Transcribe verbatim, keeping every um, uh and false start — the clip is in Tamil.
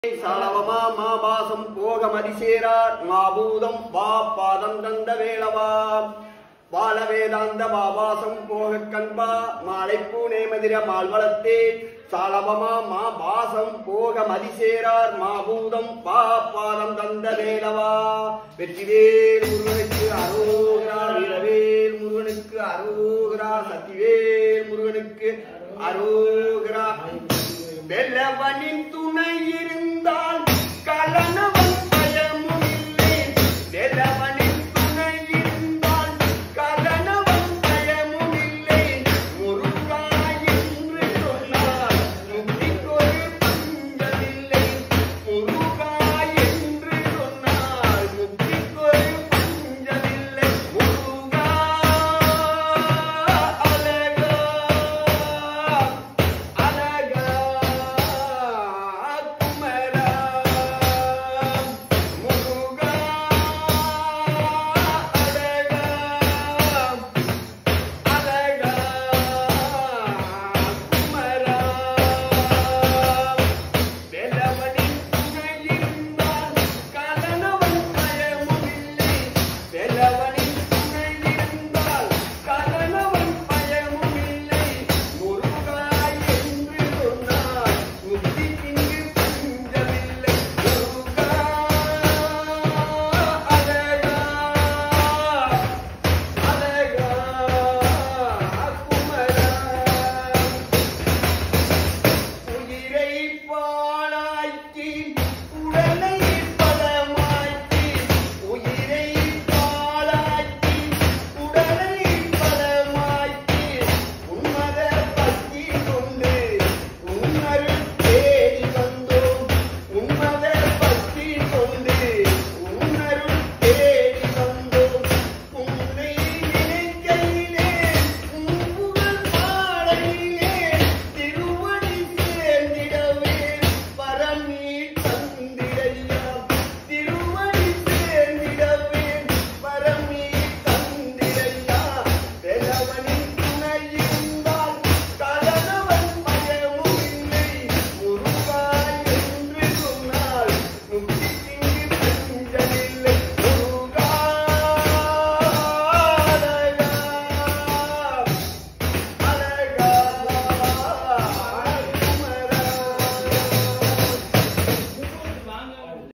சாலவமா மாபாசம் போகமதிசேரார் மாபூதம் வா பாதம் தந்த வேளவா வாழ வேதாந்த மாபாசம் போக கண்பா மாலைப்பூ நேமதிர மால்வளத்தே சாலவமா மாபாசம் போகமதிசேரார் மாபூதம் வா பாதம் தந்த வேளவா வெற்றிவேல் முருகனுக்கு அரோகரா வீரவேல் முருகனுக்கு அரோகரா சத்திவேல் முருகனுக்கு அரோகரா வெள்ளவனின் துணை இருந்து